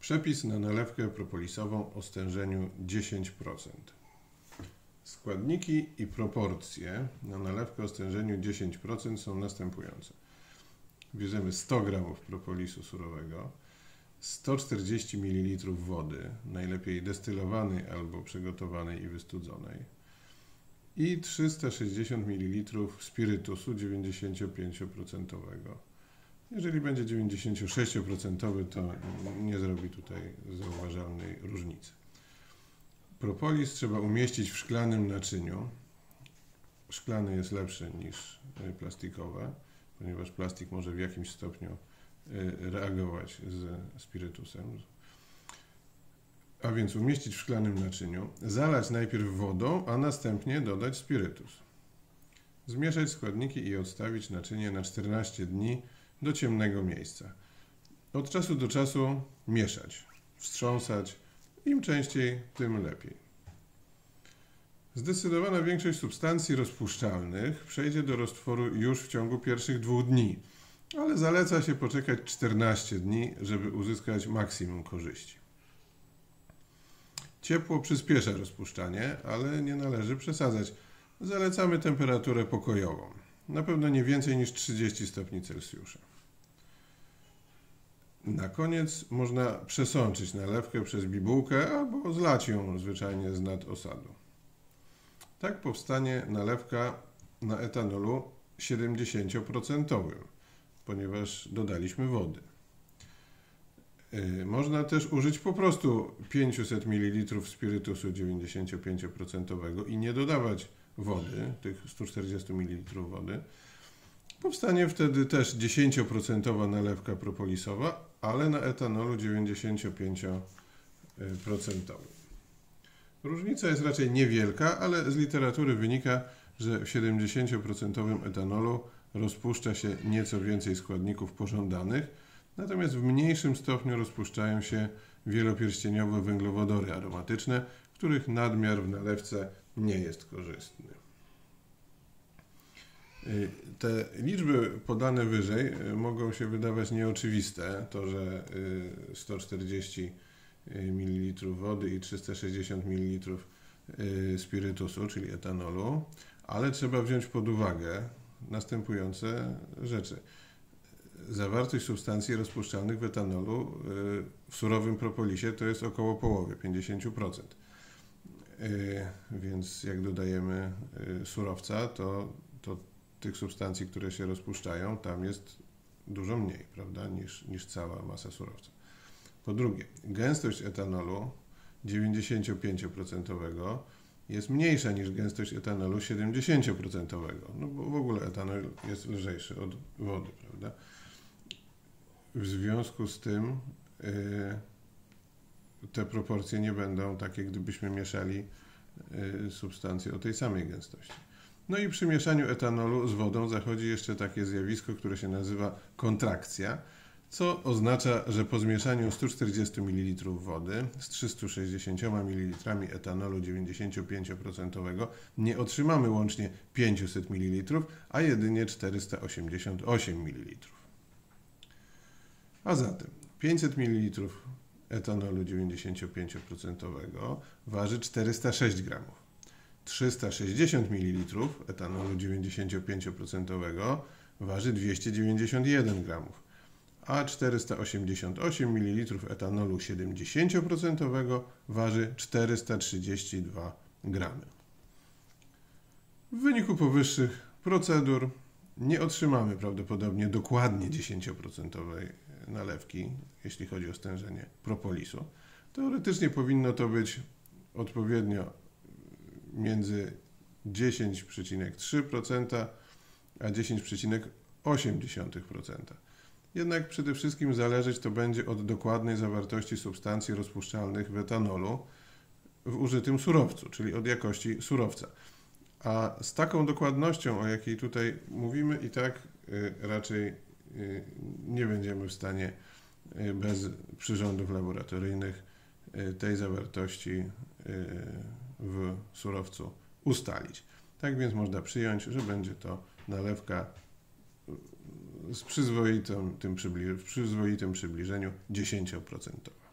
Przepis na nalewkę propolisową o stężeniu 10%. Składniki i proporcje na nalewkę o stężeniu 10% są następujące. Bierzemy 100 g propolisu surowego, 140 ml wody, najlepiej destylowanej albo przygotowanej i wystudzonej, i 360 ml spirytusu 95%. Jeżeli będzie 96%, to nie zrobi tutaj zauważalnej różnicy. Propolis trzeba umieścić w szklanym naczyniu. Szklane jest lepsze niż plastikowe, ponieważ plastik może w jakimś stopniu reagować ze spirytusem. A więc umieścić w szklanym naczyniu, zalać najpierw wodą, a następnie dodać spirytus. Zmieszać składniki i odstawić naczynie na 14 dni do ciemnego miejsca. Od czasu do czasu mieszać, wstrząsać, im częściej, tym lepiej. Zdecydowana większość substancji rozpuszczalnych przejdzie do roztworu już w ciągu pierwszych 2 dni, ale zaleca się poczekać 14 dni, żeby uzyskać maksimum korzyści. Ciepło przyspiesza rozpuszczanie, ale nie należy przesadzać. Zalecamy temperaturę pokojową, na pewno nie więcej niż 30 stopni Celsjusza. Na koniec można przesączyć nalewkę przez bibułkę albo zlać ją zwyczajnie z nad osadu. Tak powstanie nalewka na etanolu 70%, ponieważ dodaliśmy wody. Można też użyć po prostu 500 ml spirytusu 95% i nie dodawać wody, tych 140 ml wody. Powstanie wtedy też 10% nalewka propolisowa, ale na etanolu 95%. Różnica jest raczej niewielka, ale z literatury wynika, że w 70% etanolu rozpuszcza się nieco więcej składników pożądanych, natomiast w mniejszym stopniu rozpuszczają się wielopierścieniowe węglowodory aromatyczne, których nadmiar w nalewce nie jest korzystny. Te liczby podane wyżej mogą się wydawać nieoczywiste, to że 140 ml wody i 360 ml spirytusu, czyli etanolu, ale trzeba wziąć pod uwagę następujące rzeczy. Zawartość substancji rozpuszczalnych w etanolu w surowym propolisie to jest około połowy, 50%. Więc jak dodajemy surowca, to tych substancji, które się rozpuszczają, tam jest dużo mniej, prawda, niż cała masa surowca. Po drugie, gęstość etanolu 95% jest mniejsza niż gęstość etanolu 70%, no bo w ogóle etanol jest lżejszy od wody, prawda. W związku z tym te proporcje nie będą takie, gdybyśmy mieszali substancje o tej samej gęstości. No i przy mieszaniu etanolu z wodą zachodzi jeszcze takie zjawisko, które się nazywa kontrakcja, co oznacza, że po zmieszaniu 140 ml wody z 360 ml etanolu 95% nie otrzymamy łącznie 500 ml, a jedynie 488 ml. A zatem 500 ml etanolu 95% waży 406 g. 360 ml etanolu 95% waży 291 g, a 488 ml etanolu 70% waży 432 g. W wyniku powyższych procedur nie otrzymamy prawdopodobnie dokładnie 10% nalewki, jeśli chodzi o stężenie propolisu. Teoretycznie powinno to być odpowiednio między 10,3% a 10,8%. Jednak przede wszystkim zależeć to będzie od dokładnej zawartości substancji rozpuszczalnych w etanolu w użytym surowcu, czyli od jakości surowca. A z taką dokładnością, o jakiej tutaj mówimy, i tak raczej nie będziemy w stanie bez przyrządów laboratoryjnych tej zawartości w surowcu ustalić. Tak więc można przyjąć, że będzie to nalewka w przyzwoitym przybliżeniu 10%.